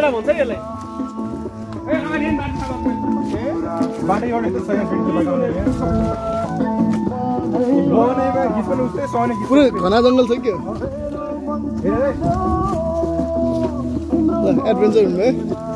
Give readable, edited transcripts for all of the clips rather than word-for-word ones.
डाँडा भन्छ नि यसलाई बाटो एउटा यस्तो छैन फेरि बाटो बनाएमा गीत पनि उस्तै सहने गीत पुरै घना जङ्गल छ के एडभेन्चर हुनु है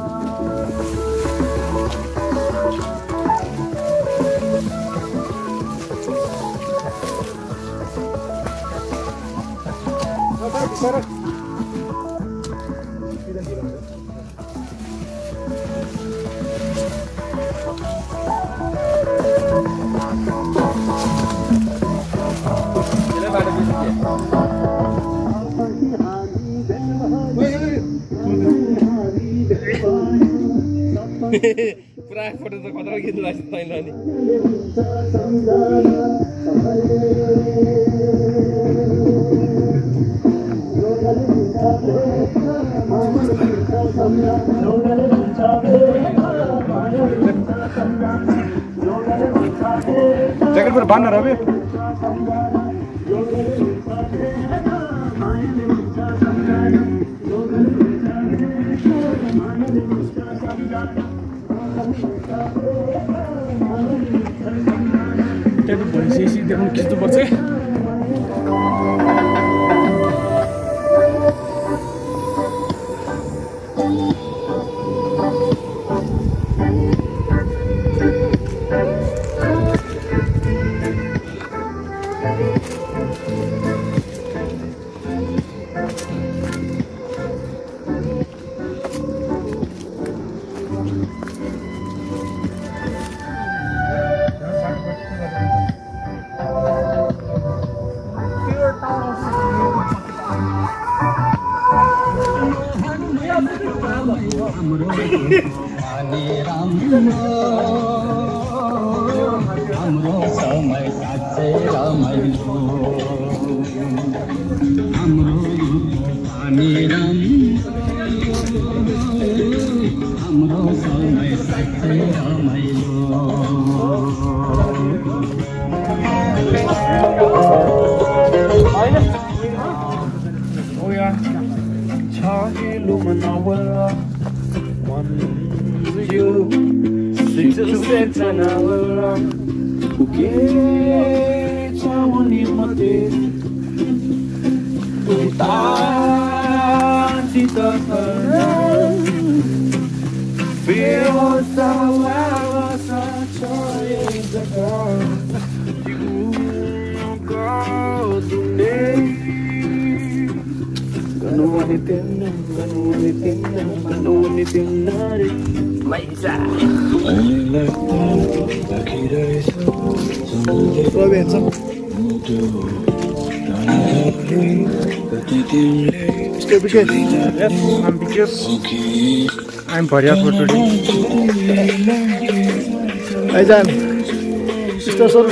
पुरा फोटो त खतरा खिच्नु भएको छ तैँले अनि ज्याकेट पर बाँध्न रवि टेबल भइसकेपछि देखाउनु खिच्नुपर्छ है Yes, I'm because I'm Bharia for today. Hi, Jan. Sister, sir.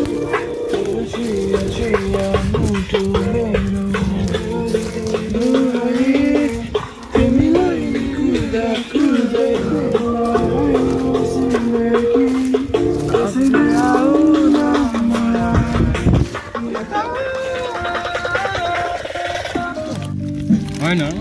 Why not?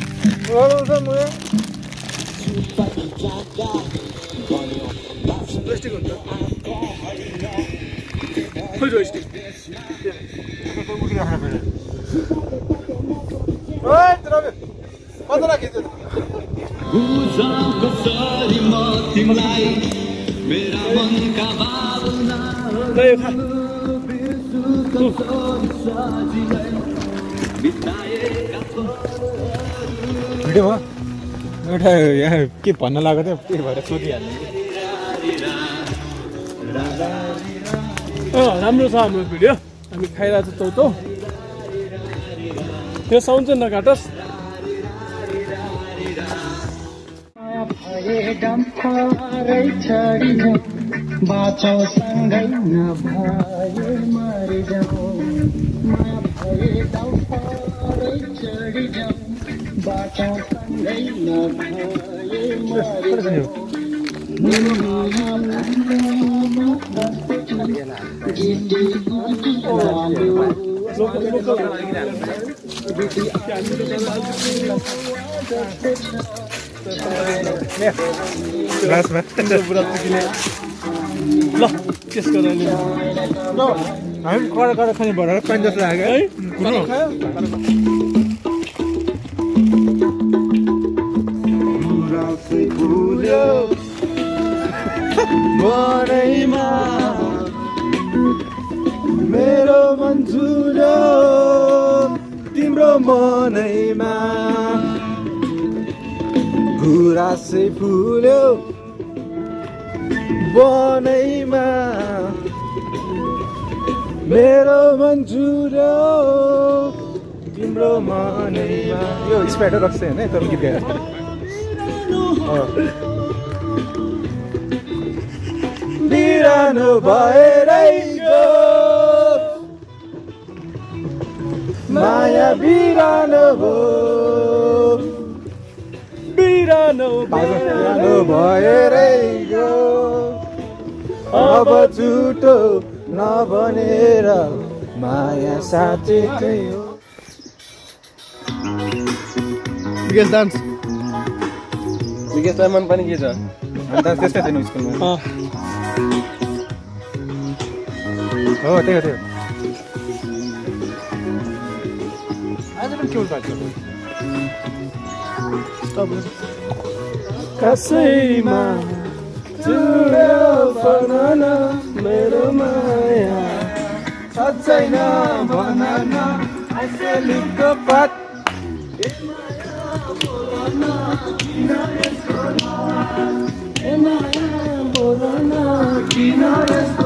Video एउटा यहाँ के भन्न लाग्यो थियो के भएर सोधिहाल्ने राम्रो छ हाम्रो भिडियो हामी खाइरहेको छौँ चौतो त्यो साउन्ड चाहिँ नकाटोस् बाँचौँ सँगै नभए मरि जाउँ चढी जाउँ बाँचौँ सँगै नभए मरि जाउँ लास्टमा बुढा पुगिने ल केस गर अहिले हामी कडा कडा खाने भएर पानी जस्तो लाग्यो है मनैमा मेरो मन झुल्यो तिम्रो मनैमा गुराँसै फुल्यो बनैमा मेरो मन झुल्यो तिम्रो मनैमा यो स्पाइडर रक्स होइन तर गीत गाएर बिरानो भएरै गयो माया बिरानो हो बिरानो बिरानो भएरै गयो अब झुटो नबनेर माया साँचेकै हो विकास डान्स विकास मन पनि के छ अन्त त्यस्तै थिएन स्कुलमा हो त्यही हो आज पनि के उल्टा कसैमा जुड्यो भन मेरो माया छैन भन असलीको पात किन यस्तो